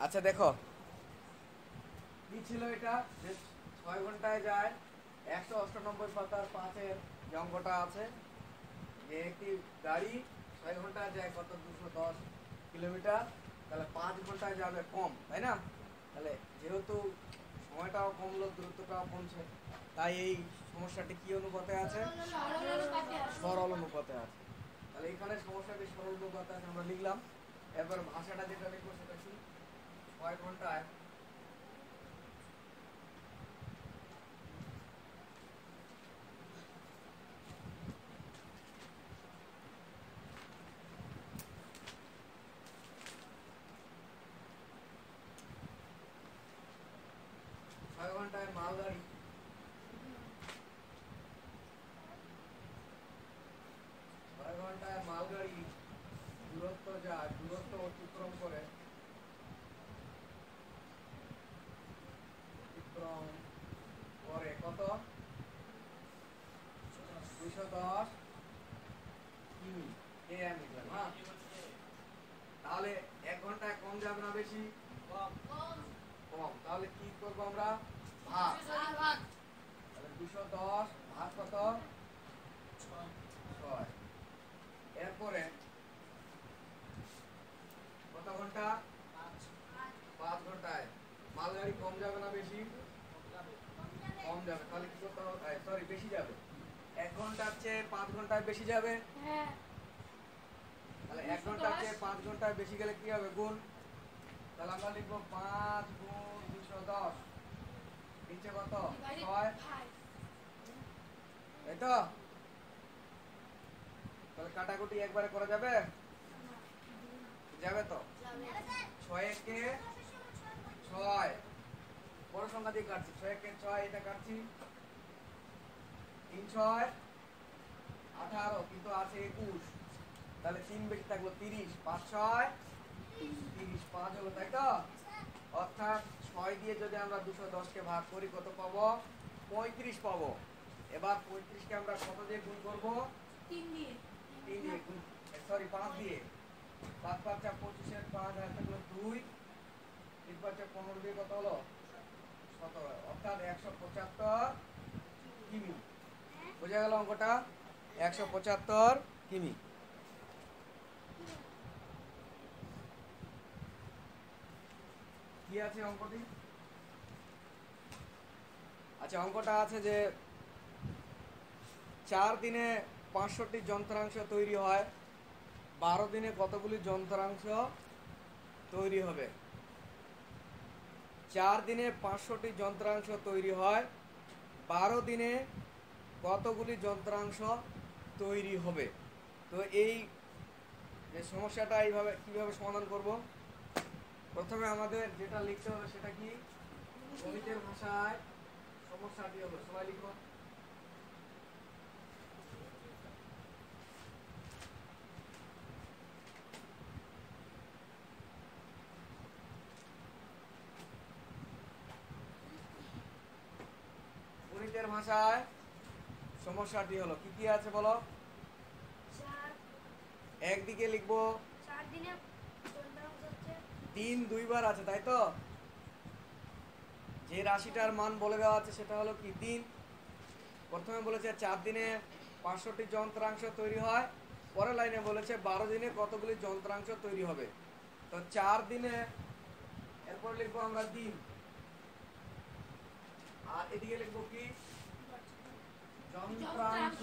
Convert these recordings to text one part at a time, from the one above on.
আচ্ছা দেখো, কি ছিল এটা যে 6 ঘন্টায় যায় 198 পাতার 5-এর যে অঙ্কটা আছে, যে একটি গাড়ি 6 ঘন্টায় যায় কত 210 কিলোমিটার, তাহলে 5 ঘন্টায় যাবে কম, তাই না? তাহলে যেহেতু সময়টাও কমলো, দূরত্বটাও কমছে, তাই এই সমস্যাটি কি অনুপাতে আছে? সরল অনুপাতে আছে। তাহলে এখানে সমস্যাটি সরল অনুপাতে আছে আমরা লিখলাম। এবার ভাষাটা যেটা লিখবো সেটা কি, 6 ঘন্টায় 6 ঘন্টায় মালগাড়ি 6 ঘন্টায় মালগাড়ি দূরত্ব অতিক্রম করে, কত 210 কিমি, আমি লিখলাম। হ্যাঁ, তাহলে 1 ঘন্টায় কম যাবে না বেশি? কম। তাহলে কি করবো আমরা? ভাগ। তাহলে 210 ভাগ কত? 6। এরপরে কত ঘন্টা? 5 ঘন্টায় মালগাড়ি কম যাবে না বেশি? কম যাবে। তাহলে কি করতে হবে? সরি, বেশি যাবে। 1 ঘন্টার চেয়ে 5 ঘন্টায় বেশি যাবে। তাহলে 1 ঘন্টার চেয়ে 5 ঘন্টায় বেশি গেলে কি হবে? গুণ। তাহলে আমরা লিখবো 5 গুণ 210, নিচে কত? 6, তাই তো? তাহলে কাটাকুটি একবারে করা যাবে? যাবে তো। 6 একে 6, বড় সংখ্যা দিয়ে কাটছি। 6 একে 6, এটা কাটছি। 3 6 18, কিন্তু আছে 21, তাহলে 3 বেশি থাকলো 30, 5 6 30, 5 হলো, তাই তো? অর্থাৎ 6 দিয়ে যদি আমরা 210কে ভাগ করি কত পাবো? 35 পাবো। এবার 35কে আমরা কত দিয়ে গুণ করবো? 3 দিয়ে। গুণ, সরি 5 দিয়ে। 5 5 25, 5 আর থাকলো 2, 3 5 15 দিয়ে কত হলো? 17, অর্থাৎ 175 কিমি। বোঝা গেল অঙ্কটা? 175 কিমি। কি আছে অঙ্কটি? আচ্ছা, অঙ্কটা আছে যে 4 দিনে 500টি যন্ত্রাংশ তৈরি হয়, 12 দিনে কতগুলি যন্ত্রাংশ তৈরি হবে? 4 দিনে 500টি যন্ত্রাংশ তৈরি হয়, 12 দিনে কতগুলি যন্ত্রাংশ তৈরি হবে? তো এই যে সমস্যাটা এইভাবে কিভাবে সমাধান করব? প্রথমে আমাদের যেটা লিখতে হবে সেটা কি? গণিতের ভাষায় সমস্যাটি হলো, সবাই লিখো। গণিতের ভাষায় সমস্যাটি হলো, কি কি আছে বলো? একদিকে লিখবো 3 দুইবার আছে, তাই তো? যে রাশিটার মান বলে দেওয়া আছে সেটা হলো কি? 3। প্রথমে বলেছে 4 দিনে 500টি যন্ত্রাংশ তৈরি হয়, পরের লাইনে বলেছে 12 দিনে কতগুলি যন্ত্রাংশ তৈরি হবে। তো 4 দিনে, এরপর লিখবো আমরা দিন, আর এদিকে লিখবো কি? যন্ত্রাংশ।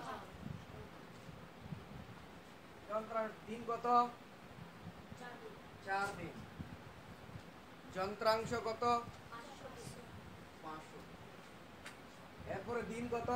দিন কত? 4 দিন। যন্ত্রাংশ কত? 500। এরপরে দিন কত?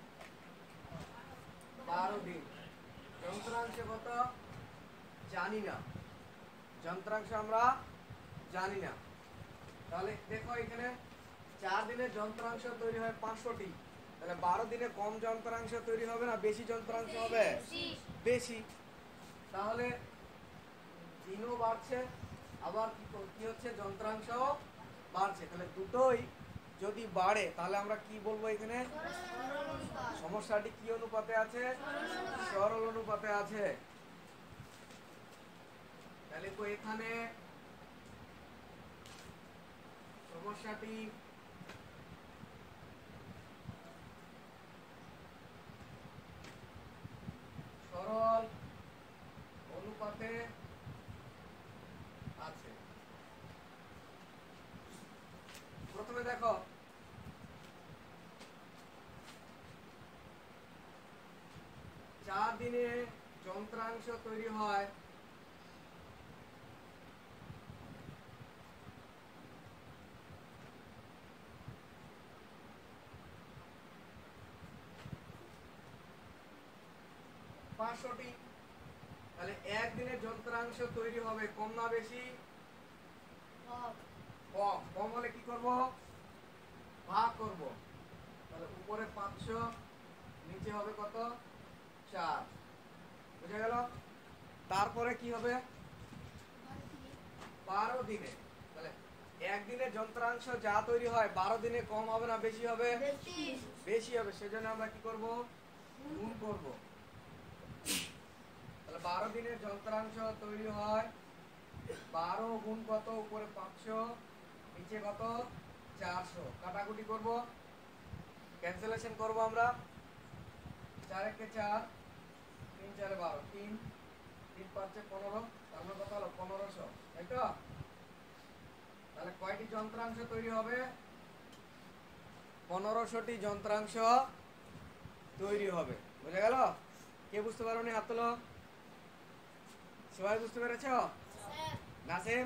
12 দিন। যন্ত্রাংশ কত? জানি না। যন্ত্রাংশ আমরা জানি না। তাহলে দেখো এখানে 4 দিনে যন্ত্রাংশ তৈরি হয় 500টি, তাহলে 12 দিনে কম যন্ত্রাংশ তৈরি হবে না বেশি যন্ত্রাংশ হবে? বেশি। তাহলে দিনও বাড়ছে, আবার কি হচ্ছে? যন্ত্রাংশ বাড়ছে। তাহলে দুটোই যদি বাড়ে তাহলে আমরা কি বলবো এখানে? সমস্যাটি কি অনুপাতে আছে? সরল অনুপাতে আছে। তাহলে তো এখানে সমস্যাটি সরল অনুপাতে আছে। প্রথমে দেখো, 4 দিনে যন্ত্রাংশ তৈরি হয় 500টি। তাহলে একদিনে যন্ত্রাংশ তৈরি হবে কম না বেশি? কম। কম হলে কি করব? ভাগ করব। তাহলে উপরে 500, নিচে হবে কত? 4। বুঝা গেল? তারপরে কি হবে? 12 দিনে। তাহলে একদিনে যন্ত্রাংশ যা তৈরি হয় 12 দিনে কম হবে না বেশি হবে? বেশি হবে। সেজন্য আমরা কি করব? গুণ করব। তাহলে 12 দিনের যন্ত্রাংশ তৈরি হয় 12 গুণ কত? উপরে 500, নিচে কত? 400। কাটাকুটি করব, ক্যান্সেলেশন করব আমরা। 4 একে 4, 3 4 12, 3 3 5 15, তার মানে কত হলো? 1500, তাই তো? তাহলে কয়টি যন্ত্রাংশ তৈরি হবে? 1500টি যন্ত্রাংশ তৈরি হবে। বুঝা গেল? কে বুঝতে পারোনি হাত তোলো। সবাই বুঝতে পেরেছ? নাসিম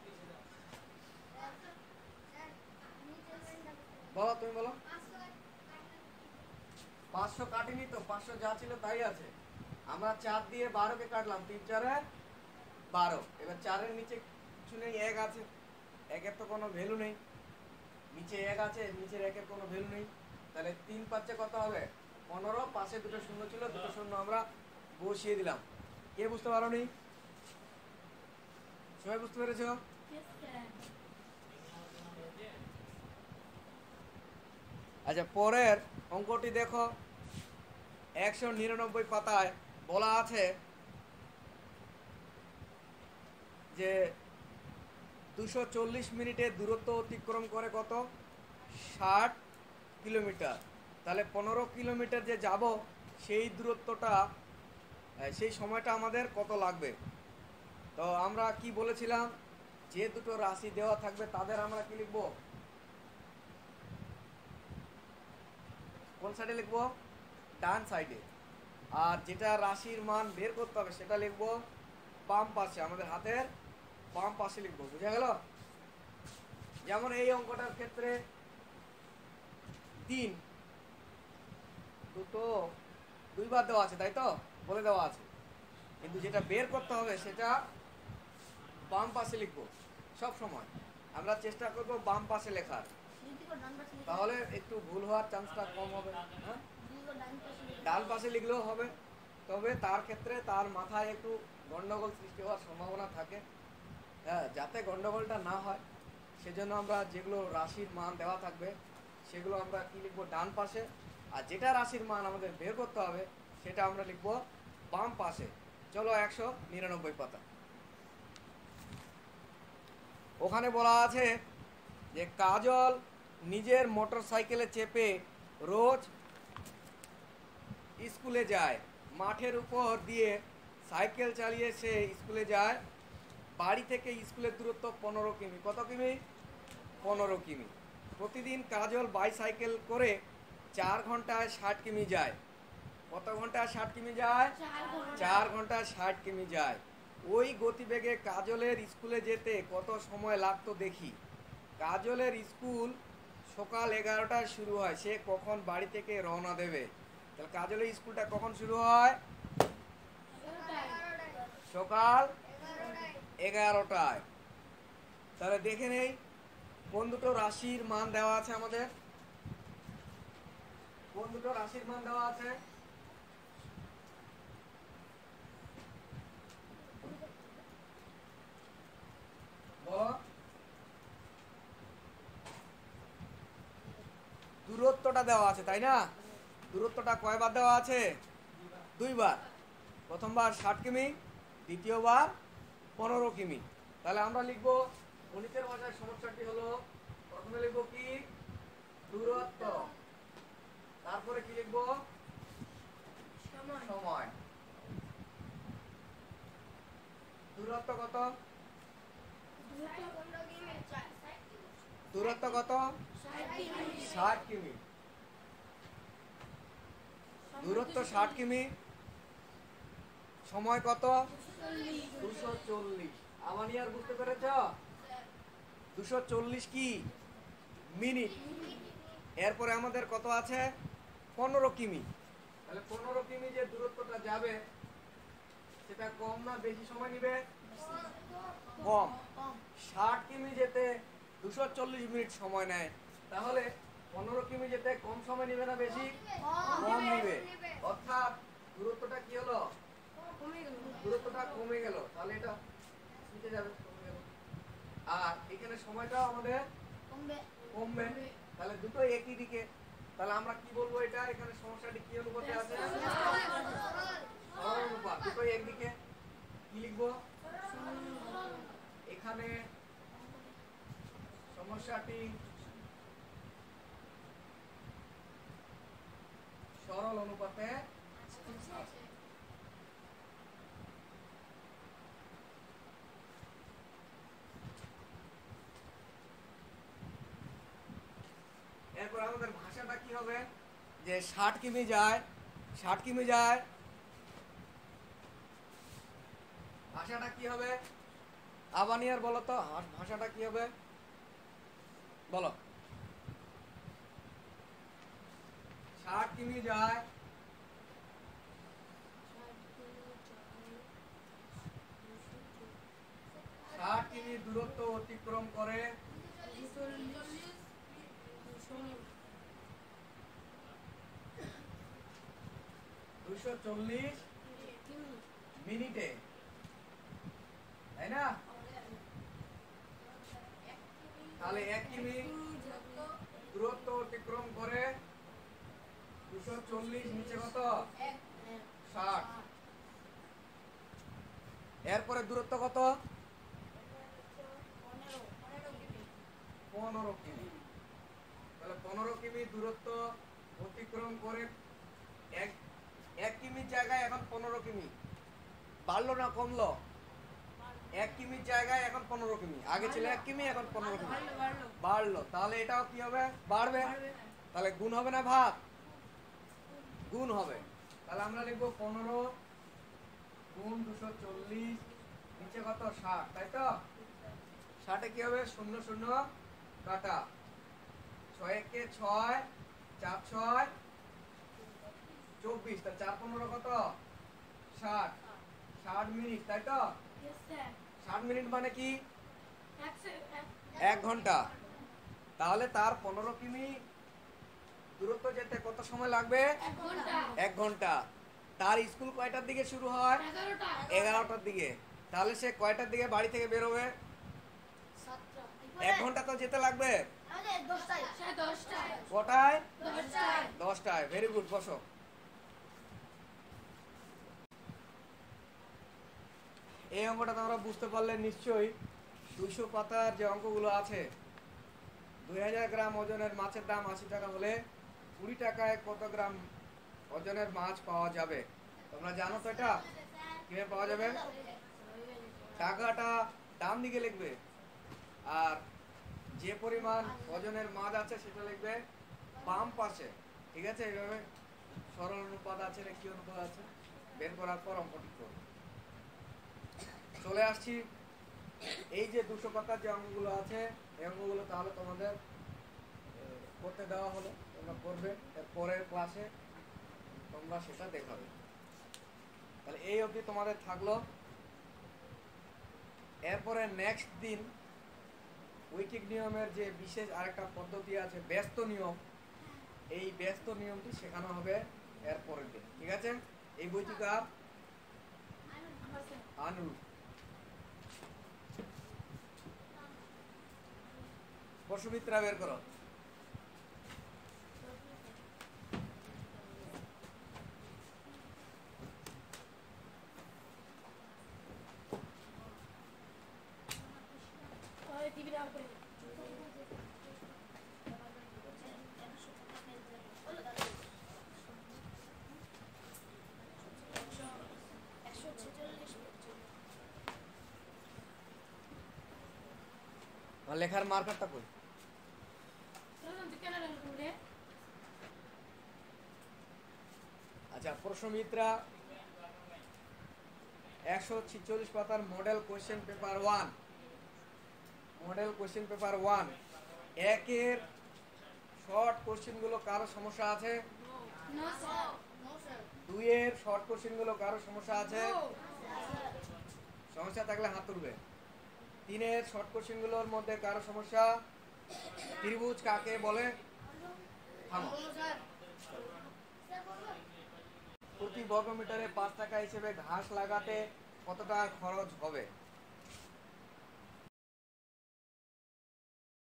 বলো, তুমি বলো। 500 কাটিনি তো, 500 যা ছিল তাই আছে। আমরা 4 দিয়ে 12 কে কাটলাম, 3 4 12। এবার 4 এর নিচে কিছু নেই, 1 আছে। 1 এর তো কোনো ভ্যালু নেই। নিচে 1 আছে, নিচের 1 এর কোনো ভ্যালু নেই। তাহলে 3 5 কত হবে? 15। পাশে দুটো শূন্য ছিল, দুটো শূন্য আমরা বসিয়ে দিলাম। কে বুঝতে পারোনি? সবাই বুঝতে পেরেছো? আচ্ছা, পরের অঙ্কটি দেখো। 199 পাতায় বলা আছে যে 240 মিনিটে দূরত্ব অতিক্রম করে কত? 60 কিলোমিটার। তাহলে 15 কিলোমিটার যে যাব, সেই দূরত্বটা, সেই সময়টা আমাদের কত লাগবে? তো আমরা কি বলেছিলাম? যে দুটো রাশি দেওয়া থাকবে তাদের আমরা কি লিখবো? কোন সাইডে লিখবো? ডান সাইডে। আর যেটা রাশির মান বের করতে হবে সেটা লিখবো বাম পাশে, আমাদের হাতের বাম পাশে লিখবো। বুঝা গেল? যেমন এই অঙ্কটার ক্ষেত্রে 3 দুটো 2 বার দেওয়া আছে, তাই তো? বলে দেওয়া আছে। কিন্তু যেটা বের করতে হবে সেটা বাম পাশে লিখবো। সব সময় আমরা চেষ্টা করব বাম পাশে লেখার, তাহলে একটু ভুল হওয়ার চান্সটা কম হবে। হ্যাঁ, ডান পাশে লিখলেও হবে, তবে তার ক্ষেত্রে তার মাথায় একটু গন্ডগোল সৃষ্টি হওয়ার সম্ভাবনা থাকে। হ্যাঁ, যাতে গন্ডগোলটা না হয় সেজন্য আমরা যেগুলো রাশির মান দেওয়া থাকবে সেগুলো আমরা কি লিখবো? ডান পাশে। আর যেটা রাশির মান আমাদের বের করতে হবে সেটা আমরা লিখবো বাম পাশে। চলো 199 পাতা। ওখানে বলা আছে যে কাজল নিজের মোটর সাইকেলে চেপে রোজ স্কুলে যায়। মাঠের উপর দিয়ে সাইকেল চালিয়ে সে স্কুলে যায়। বাড়ি থেকে স্কুলের দূরত্ব 15 কিমি। কত কিমি? 15 কিমি। প্রতিদিন কাজল বাইসাইকেল করে 4 ঘন্টায় 60 কিমি যায়। কত ঘন্টায় 60 কিমি যায়? 4 ঘন্টায় 60 কিমি যায়। ওই গতিবেগে কাজলের স্কুলে যেতে কত সময় লাগতো দেখি। কাজলের স্কুল সকাল 11টায় শুরু হয়। সে কখন বাড়ি থেকে রওনা দেবে? তাহলে কাজলের স্কুলটা কখন শুরু হয়? সকাল 11টায়। তাহলে দেখে নেই কোন দুটো রাশির মান দেওয়া আছে আমাদের। কোন দুটো রাশির মান দেওয়া আছে? বলো। দূরত্বটা দেওয়া আছে, তাই না? দূরত্বটা কয়বার দেওয়া আছে? 2 বার। প্রথমবার 60 কিমি, দ্বিতীয়বার 15 কিমি। তাহলে আমরা লিখবো গণিতের ভাষায় সমস্যাটি হলো, প্রথমে লিখবো কি দূরত্ব, তারপরে কি লিখবো সময়। দূরত্ব কত? দূরত্ব কত? 60 কিমি। দূরত্ব 60 কিমি, সময় কত? 240। আমানিয়ার বুঝতে পেরেছ? 240 কি মিনিট। এরপরে আমাদের কত আছে? 15 কিমি। তাহলে 15 কিমি যে দূরত্বটা যাবে সেটা কম না বেশি সময় নিবে? কম। 60 কিমি যেতে 240 মিনিট সময় নেয়, তাহলে 15 কিমি যেতে কম সময় নিবে না বেশি? কম নিবে। অর্থাৎ দূরত্বটা কি হলো? দূরত্বটা কমে গেল। তাহলে এটা নিচে যাবে, কমে গেল। আর এখানে সময়টাও আমাদের কমবে। তাহলে দুটো একই দিকে। তাহলে আমরা কি বলবো? এটা এখানে সমস্যাটি কি অনুপাতে আছে? সরল অনুপাত। দুটো একদিকে। কি লিখবো এখানে? সমস্যাটি সরল অনুপাতে আছে। এরপর আমাদের ভাষাটা কি হবে? যে 60 কিমি যায়, 60 কিমি যায়, ভাষাটা কি হবে? আবানিয়ার বলো তো, ভাষাটা কি হবে বলো। 60 কিমি যায়, 60 কিমি দূরত্ব অতিক্রম করে 240 মিনিটে, তাই না? তাহলে 1 কিমি দূরত্ব অতিক্রম করে 240, নিচে কত? 60। এরপরে দূরত্ব কত? 15 কিমি। তাহলে 15 কিমি দূরত্ব অতিক্রম করে 1 কিমির জায়গায় এখন 15 কিমি। বাড়লো না কমলো? 1 কিমির জায়গায় এখন 15 কিমি। আগে ছিল 1 কিমি, এখন 15 কিমি বাড়লো। তাহলে এটাও কি হবে? বাড়বে। তাহলে গুণ হবে না ভাগ? গুণ হবে। তাহলে আমরা লিখবো 15 গুণ 240, নিচে কত? 60, তাই তো? 60 কি হবে? 0 0 কাটা, 6 একে 6, 4 6 24। তাহলে 4 15 কত? 60। 60 মিনিট, তাই তো? 60 মিনিট মানে কি? 1 ঘন্টা। তাহলে তার 15 কিমি দূরত্ব যেতে কত সময় লাগবে? 1 ঘন্টা। তার স্কুল কয়টার দিকে শুরু হয়? 11টার দিকে। তাহলে সে কয়টার দিকে বাড়ি থেকে বের হবে? 1 ঘন্টা তো যেতে লাগবে। কটায়? 10টায়। ভেরি গুড, বসো। এই অঙ্কটা তোমরা বুঝতে পারলে নিশ্চয়ই। 200 পাতার যে অঙ্কগুলো আছে, 2000 গ্রাম ওজনের মাছের দাম 80 টাকা হলে 20 টাকায় কত গ্রাম ওজনের মাছ পাওয়া যাবে? তোমরা জানো তো এটা কিভাবে পাওয়া যাবে? টাকাটা ডান দিকে লিখবে, আর যে পরিমাণ ওজনের মাছ আছে সেটা লিখবে বাম পাশে। ঠিক আছে? এইভাবে সরল অনুপাত আছে না কি অনুপাত আছে বের করার পর অঙ্কটি করবে। চলে আসছি এই যে 200 পাতার যে অঙ্কগুলো আছে, এই অঙ্কগুলো তাহলে তোমাদের করতে দেওয়া হলো, তোমরা করবে। এর পরের ক্লাসে তোমরা সেটা দেখাবে। তাহলে এই অবধি তোমাদের থাকলো। এরপরে নেক্সট দিন ঐকিক নিয়মের যে বিশেষ আরেকটা পদ্ধতি আছে, ব্যস্ত নিয়ম, এই ব্যস্ত নিয়মটি শেখানো হবে এর পরের দিন। ঠিক আছে? এই বইটি কার? আনুর। বসুমিত্রা বের করো। টিভি আর লেখার মার্কারটা কই? আচ্ছা, প্রশ্নমিত্রা 146 পাতার model question paper 1, model question paper 1 একের শর্ট কোশ্চেনগুলো কারো সমস্যা আছে? দুইয়ের শর্ট কোশ্চেনগুলো কারো সমস্যা আছে? সমস্যা থাকলে হাত তুলবে। তিনের শর্ট কোশ্চেনগুলোর মধ্যে কারো সমস্যা? ত্রিভুজ কাকে বলে? থামো। প্রতি বর্গমিটারে 5 টাকা হিসেবে ঘাস লাগাতে কত টাকা খরচ হবে?